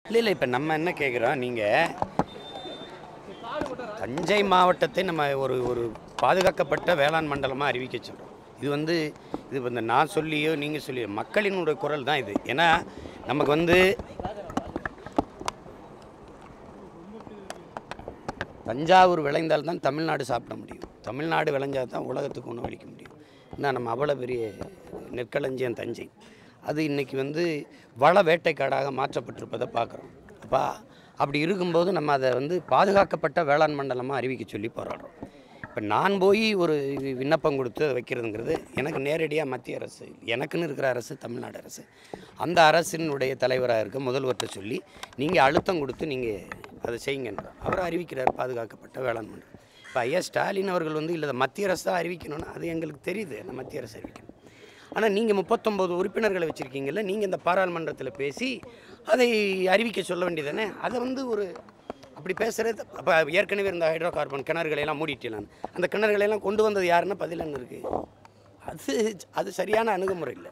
இல்லை இப்போ நம்ம என்ன கேட்குறோம், நீங்கள் தஞ்சை மாவட்டத்தை நம்ம ஒரு ஒரு பாதுகாக்கப்பட்ட வேளாண் மண்டலமாக அறிவிக்க சொல்கிறோம். இது வந்து நான் சொல்லியோ நீங்கள் சொல்லியோ மக்களினுடைய குரல் தான் இது. ஏன்னா நமக்கு தஞ்சாவூர் விளைந்தால்தான் தமிழ்நாடு சாப்பிட முடியும். தமிழ்நாடு விளைஞ்சால் தான் உலகத்துக்கு உணவளிக்க முடியும். ஏன்னா நம்ம அவ்வளோ பெரிய நெற்களஞ்சியம் தஞ்சை. அது இன்றைக்கி வள வேட்டைக்காடாக மாற்றப்பட்டிருப்பதை பார்க்குறோம். அப்படி இருக்கும்போது நம்ம அதை பாதுகாக்கப்பட்ட வேளாண் மண்டலமாக அறிவிக்க சொல்லி போராடுறோம். இப்போ நான் போய் ஒரு விண்ணப்பம் கொடுத்து அதை வைக்கிறதுங்கிறது எனக்கு நேரடியாக மத்திய அரசு, எனக்குன்னு இருக்கிற அரசு தமிழ்நாடு அரசு, அந்த அரசினுடைய தலைவராக இருக்க முதல்வர்கிட்ட சொல்லி நீங்கள் அழுத்தம் கொடுத்து நீங்கள் அதை செய்யுங்கன்றார். அவர் அறிவிக்கிறார் பாதுகாக்கப்பட்ட வேளாண் மண்டலம். இப்போ ஐயா ஸ்டாலின் அவர்கள் இல்லை மத்திய அரசு தான் அறிவிக்கணும்னா அது எங்களுக்கு தெரியுது, அந்த மத்திய அரசு அறிவிக்கணும். ஆனால் நீங்கள் 39 உறுப்பினர்களை வச்சுருக்கீங்கல்ல, நீங்கள் இந்த பாராளுமன்றத்தில் பேசி அதை அறிவிக்க சொல்ல வேண்டியதானே. அதை ஒரு அப்படி பேசுகிறது. அப்போ ஏற்கனவே இருந்த ஹைட்ரோ கார்பன் கிணறுகளையெல்லாம் மூடிட்டேன். அந்த கிணறுகளையெல்லாம் கொண்டு வந்தது யாருன்னா பதிலன்னு இருக்குது. அது சரியான அணுகுமுறை இல்லை.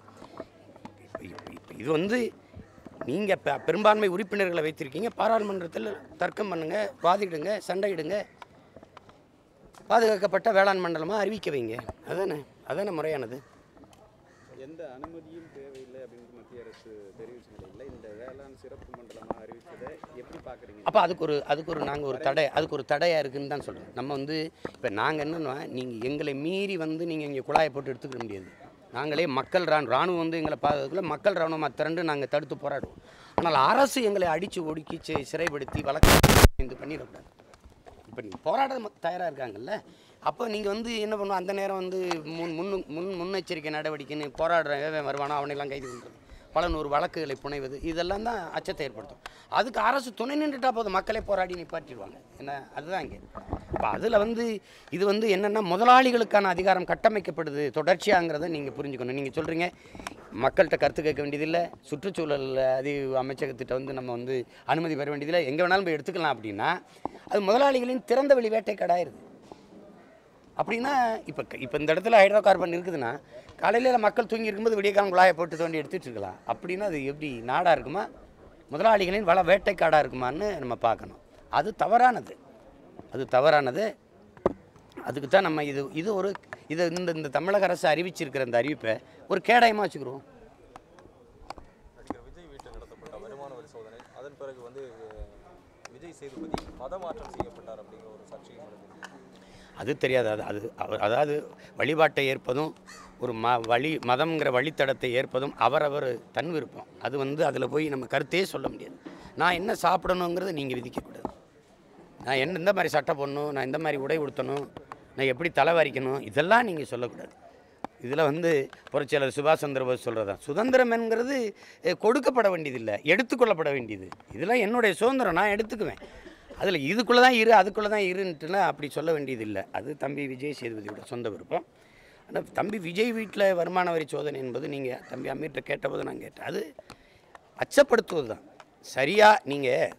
இது நீங்கள் பெரும்பான்மை உறுப்பினர்களை வைத்திருக்கீங்க, பாராளுமன்றத்தில் தர்க்கம் பண்ணுங்கள், வாதிடுங்க, சண்டையிடுங்க, பாதுகாக்கப்பட்ட வேளாண் மண்டலமாக அறிவிக்க வைங்க. அதானே முறையானது. எந்த அனுமதியும் தேவையில்லை அப்படின்னு மத்திய அரசு தெரிவிச்ச நிலையில் இந்த வேளாண் சிறப்பு மண்டலமாக அறிவித்ததை எப்படி பார்க்குறீங்க? அப்போ அதுக்கு நாங்கள் ஒரு தடையாக இருக்குதுன்னு தான் சொல்கிறோம். நம்ம இப்போ நாங்கள் என்னென்னா, நீங்கள் எங்களை மீறி நீங்கள் இங்கே குழாயை போட்டு எடுத்துக்க முடியாது. நாங்களே மக்கள் இராணுவம் எங்களை பாதுகாக்கல, மக்கள் இராணுவமாக திரண்டு நாங்கள் தடுத்து போராடுவோம். ஆனால் அரசு எங்களை அடித்து ஒடுக்கி சிறைப்படுத்தி வழக்கு பண்ணிடக்கூடாது. இப்போ நீங்கள் போராட தயாராக இருக்காங்கல்ல, அப்போ நீங்கள் என்ன பண்ணுவோம், அந்த நேரம் முன்னெச்சரிக்கை நடவடிக்கைன்னு போராடுறவன் வருவானோ அவனையெல்லாம் கைது பண்ணுறது, பல நூறு வழக்குகளை புனைவது, இதெல்லாம் தான் அச்சத்தை ஏற்படுத்தும். அதுக்கு அரசு துணை நின்றுட்டா போதும், மக்களே போராடி நிப்பாட்டிடுவாங்க. என்ன அதுதான் இங்கே. இப்போ அதில் இது என்னென்னா முதலாளிகளுக்கான அதிகாரம் கட்டமைக்கப்படுது தொடர்ச்சியாங்கிறத நீங்கள் புரிஞ்சுக்கணும். நீங்கள் சொல்கிறீங்க மக்கள்கிட்ட கருத்து கேட்க வேண்டியதில்லை, சுற்றுச்சூழல் அமைச்சகத்திட்ட நம்ம அனுமதி பெற வேண்டியதில்லை, எங்கே வேணாலும் போய் எடுத்துக்கலாம் அப்படின்னா அது முதலாளிகளின் திறந்த வெளி வேட்டைக்காடாயிருது. அப்படின்னா இப்போ இந்த இடத்துல ஹைட்ரோ கார்பன் இருக்குதுன்னா காலையில் மக்கள் தூங்கி இருக்கும்போது விடியக்காலம் குழாயை போட்டு தோண்டி எடுத்துகிட்டு இருக்கலாம். அப்படின்னா அது எப்படி நாடாக இருக்குமா, முதலாளிகளின் வள வேட்டைக்காடாக இருக்குமான்னு நம்ம பார்க்கணும். அது தவறானது. அதுக்கு தான் நம்ம இந்த தமிழக அரசு அறிவிச்சிருக்கிற இந்த அறிவிப்பை ஒரு கேடயமாக வச்சுக்கிறோம். விஜய் வீட்டில் நடத்தப்பட்ட வருமான வரி சோதனை, அதன் பிறகு விஜய் சேதுபதி மதமாற்றம் செய்யப்பட்டார் அப்படிங்கிற ஒரு சர்ச்சையும் அது தெரியாது. அதாவது வழிபாட்டை ஏற்பதும் ஒரு மதம்ங்கிற வழித்தடத்தை ஏற்பதும் அவரவர் தன் விருப்பம். அது அதில் போய் நம்ம கருத்தே சொல்ல முடியாது. நான் என்ன சாப்பிடணுங்கிறத நீங்கள் விதிக்கக்கூடாது. நான் இந்த மாதிரி சட்டை போடணும், நான் இந்த மாதிரி உடை உடுத்தணும், நான் எப்படி தலைவாரிக்கணும், இதெல்லாம் நீங்கள் சொல்லக்கூடாது. இதில் புரட்சியாளர் சுபாஷ் சந்திர போஸ் சொல்கிறது தான் சுதந்திரம் என்கிறது கொடுக்கப்பட வேண்டியதில்லை, எடுத்துக்கொள்ளப்பட வேண்டியது. இதெல்லாம் என்னுடைய சுதந்திரம், நான் எடுத்துக்குவேன். அதில் இதுக்குள்ளே தான் அதுக்குள்ளே தான் இருந்துட்டுனா அப்படி சொல்ல வேண்டியதில்லை. அது தம்பி விஜய் சேதுபதியோட சொந்த விருப்பம். ஆனால் தம்பி விஜய் வீட்டில் வருமான வரி சோதனை என்பது நீங்கள் தம்பி அமீர்கிட்ட கேட்டபோது நான் கேட்டேன், அது அச்சப்படுத்துவது தான். சரியாக நீங்கள்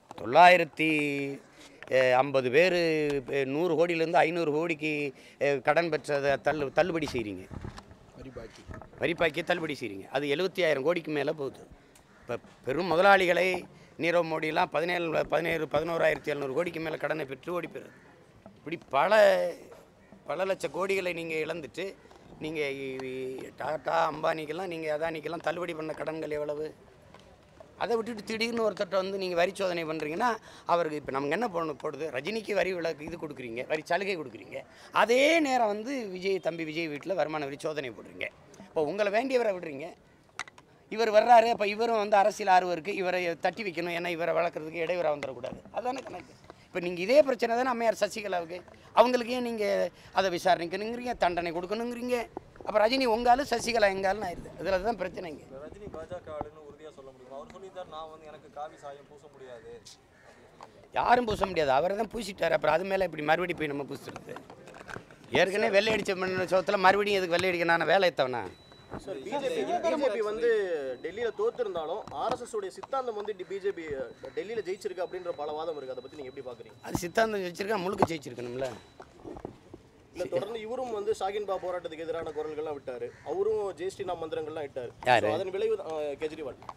950 பேர் 100 கோடியிலேருந்து 500 கோடிக்கு கடன் பெற்றதை தள்ளுபடி செய்கிறீங்க, வரிப்பாக்கி தள்ளுபடி செய்கிறீங்க. அது 75,000 கோடிக்கு மேலே போகுது. இப்போ பெரும் முதலாளிகளை நீரவ் மோடியெல்லாம் 11,700 கோடிக்கு மேலே கடனை பெற்று ஓடி போயிடுது. இப்படி பல லட்ச கோடிகளை நீங்கள் இழந்துட்டு நீங்கள் டாடா அம்பானிக்கெல்லாம் நீங்கள் அதானிக்கெல்லாம் தள்ளுபடி பண்ண கடன்கள் எவ்வளவு? அதை விட்டுட்டு திடீர்னு ஒருத்தட்ட நீங்கள் வரி சோதனை பண்ணுறீங்கன்னா அவருக்கு இப்போ நமக்கு என்ன போடுது, ரஜினிக்கு வரி விலக்கு இது கொடுக்குறீங்க, வரி சலுகை கொடுக்குறீங்க. அதே நேரம் தம்பி விஜய் வீட்டில் வருமான வரி சோதனை போடுறீங்க. இப்போ உங்களை வேண்டியவரை விடுறீங்க, இவர் வர்றாரு, அப்போ இவரும் அரசியல் ஆர்வருக்கு இவரை தட்டி வைக்கணும், ஏன்னா இவரை வளர்க்குறதுக்கு இடையூறாக வந்துடக்கூடாது. அதான கணக்கு. இப்போ நீங்கள் இதே பிரச்சனை தானே அம்மையார் சசிகலாவுக்கு, அவங்களுக்கு ஏன் நீங்கள் அதை விசாரணைக்கணுங்கிறீங்க, தண்டனை கொடுக்கணுங்கிறீங்க. அப்போ ரஜினி உங்காலும் சசிகலா எங்காலும் ஆயிடுது. அதில் தான் பிரச்சனைங்க. ரஜினி பாஜக ஆளுன்னு உறுதியாக சொல்ல முடியும். அவர் சொல்லியிருந்தார், நான் எனக்கு காவி சாயம் பூச முடியாது. யாரும் பூச முடியாது, அவரை தான் பூசிட்டார். அப்புறம் அது மேலே இப்படி மறுபடியும் போய் நம்ம பூசுறது. ஏற்கனவே வெள்ளை அடித்த சோத்தில் மறுபடியும் எதுக்கு வெள்ளை அடிக்கணும், வேலை எத்தவனா? சார், பிஜேபி டெல்லியில் தோற்றிருந்தாலும் ஆர்எஸ்எஸ் உடைய சித்தாந்தம் பிஜேபி டெல்லியில் ஜெயிச்சிருக்கு அப்படின்ற பல வாதம் இருக்கு. அதை பற்றி நீங்கள் எப்படி பார்க்குறீங்க? அது சித்தாந்தம் ஜெயிச்சிருக்கா, முழுக்க ஜெயிச்சிருக்கணும்ல. இல்லை, தொடர்ந்து இவரும் ஷாகின் பாபா போராட்டத்துக்கு எதிரான குரல்கள்லாம் விட்டார், அவரும் ஜெயஸ்ரீ நாம் மந்திரங்கள்லாம் விட்டார். அதன் விளைவு கெஜ்ரிவால்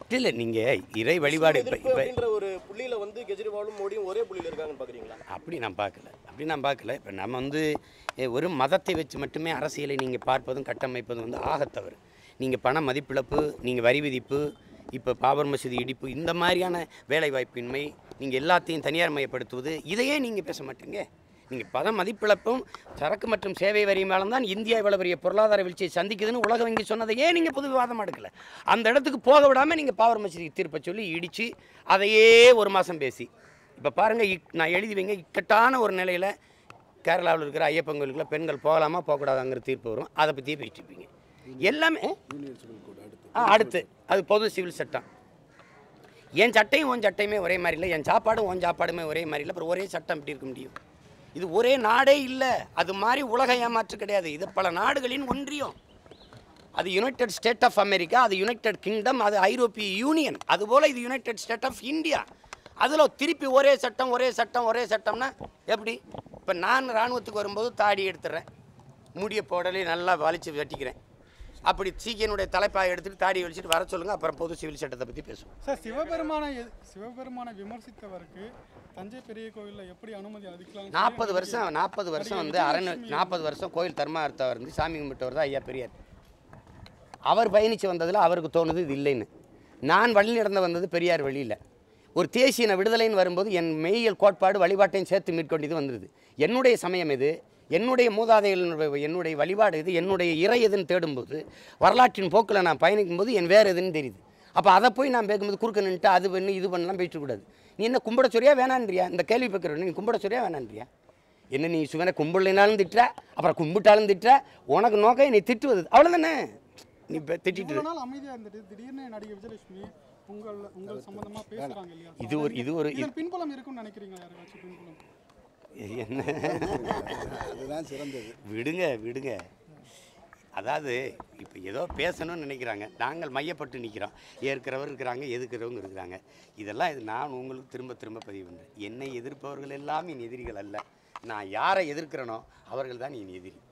இல்லை நீங்கள் இறை வழிபாடு இப்போ அப்படின்ற ஒரு புள்ளியில வந்து கெஜ்ரிவாலும் மோடியும் ஒரே புள்ளியில இருக்காங்கன்னு பார்க்குறீங்களா? அப்படி நான் பார்க்கல. இப்போ நம்ம வந்து ஒரு மதத்தை வச்சு மட்டுமே அரசியலை நீங்கள் பார்ப்பதும் கட்டமைப்பதும் வந்து ஆகத்தவறு. நீங்கள் பண மதிப்பிழப்பு, நீங்கள் வரி விதிப்பு, இப்போ பாபர் மசூதி இடிப்பு, இந்த மாதிரியான வேலைவாய்ப்பின்மை, நீங்கள் எல்லாத்தையும் தனியார் மயப்படுத்துவது, இதையே நீங்கள் பேச மாட்டீங்க. நீங்கள் பண மதிப்பிழப்பும் சரக்கு மற்றும் சேவை வரி மேலும் தான் இந்தியா இவ்வளோ பெரிய பொருளாதார வீழ்ச்சியை சந்திக்குதுன்னு உலக வங்கி சொன்னதையே நீங்கள் புது விவாதம் எடுக்கலை. அந்த இடத்துக்கு போக விடாமல் நீங்கள் பாபர் மசூதி தீர்ப்பை சொல்லி இடித்து அதையே ஒரு மாதம் பேசி இப்போ பாருங்கள், நான் எழுதி வைங்க, இக்கட்டான ஒரு நிலையில் கேரளாவில் இருக்கிற ஐயப்பன் கோயிலுக்குள்ள பெண்கள் போகலாமா போகக்கூடாதாங்கிற தீர்ப்பு வரும். அதை பற்றியே பேசிட்டு இருப்பீங்க எல்லாமே. அடுத்து அது பொது சிவில் சட்டம். என் சட்டையும் உன் சட்டையுமே ஒரே மாதிரி இல்லை, என் சாப்பாடும் உன் சாப்பாடுமே ஒரே மாதிரி இல்லை. அப்புறம் ஒரே சட்டம் எப்படி இருக்க முடியும்? இது ஒரே நாடே இல்லை. அது மாதிரி உலக ஏமாற்று கிடையாது. இது பல நாடுகளின் ஒன்றியம். அது யுனைடெட் ஸ்டேட் ஆஃப் அமெரிக்கா, அது யுனைடெட் கிங்டம், அது ஐரோப்பிய யூனியன். அதுபோல் இது யுனைடெட் ஸ்டேட் ஆஃப் இந்தியா. அதில் திருப்பி ஒரே சட்டம்னா எப்படி? இப்போ நான் இராணுவத்துக்கு வரும்போது தாடி எடுத்துடுறேன், முடிய போடலே நல்லா வலிச்சு வெட்டிக்கிறேன். அப்படி சீக்கியனுடைய தலைப்பாக எடுத்துகிட்டு தாடி வலிச்சுட்டு வர சொல்லுங்கள், அப்புறம் பொது சிவில் சட்டத்தை பற்றி பேசுவோம். சார், சிவபெருமானை விமர்சித்தவருக்கு தஞ்சை பெரிய கோயிலில் எப்படி அனுமதி அளிக்கலாம்? 40 வருஷம் வந்து 40 வருஷம் கோயில் தர்மார்த்தவர் இருந்து சாமி கும்பிட்டவர் தான் ஐயா பெரியார். அவர் பயணித்து வந்ததில் அவருக்கு தோணுது இது இல்லைன்னு. நான் வழி நடந்து வந்தது பெரியார் வழியில். ஒரு தேசிய விடுதலைன்னு வரும்போது என் மெய்யியல் கோட்பாடு வழிபாட்டையும் சேர்த்து மேற்கொண்டு வந்துடுது. என்னுடைய சமயம் இது, என்னுடைய மூதாதைகள், என்னுடைய வழிபாடு இது, என்னுடைய இறை எதுன்னு தேடும்போது, வரலாற்றின் போக்கில் நான் பயணிக்கும்போது என் வேறு எதுன்னு தெரியுது. அப்போ அதை போய் நான் பேக்கும்போது குறுக்க நின்றுட்டு அது பண்ணி இது பண்ணலாம் பேசக்கூடாது. நீ என்ன கும்பிட சொரியா வேணான்றியா? இந்த கேள்வி பார்க்குறேன், நீ கும்பிட சொரியா வேணான்றியா? என்ன நீ சுவனை கும்பிடலினாலும் திட்டுற, அப்புறம் கும்பிட்டாலும் திட்டுற, உனக்கு நோக்கம் நீ திட்டுவது அவ்வளோதானே. நீ திட்டிட்டு அமைதியாக இருந்துட்டு திடீர்னு நடிகை விஜயலட்சுமி உங்கள் சம்பந்தமாக பேசுகிறாங்க இல்லையா? இது ஒரு பின்புலம் இருக்குன்னு நினைக்கிறீங்களா? யாராச்சும் பின்புலம் என்ன? விடுங்க. அதாவது இப்போ ஏதோ பேசணும்னு நினைக்கிறாங்க, நாங்கள் மையப்பட்டு நிற்கிறோம். ஏற்கிறவர் இருக்கிறாங்க, எதிர்க்கிறவங்க இருக்கிறாங்க. இதெல்லாம் நான் உங்களுக்கு திரும்ப பதிவு பண்ணுறேன். என்னை எதிர்ப்பவர்கள் எல்லாம் என் எதிரிகள் அல்ல. நான் யாரை எதிர்க்கிறேனோ அவர்கள் தான் என் எதிரி.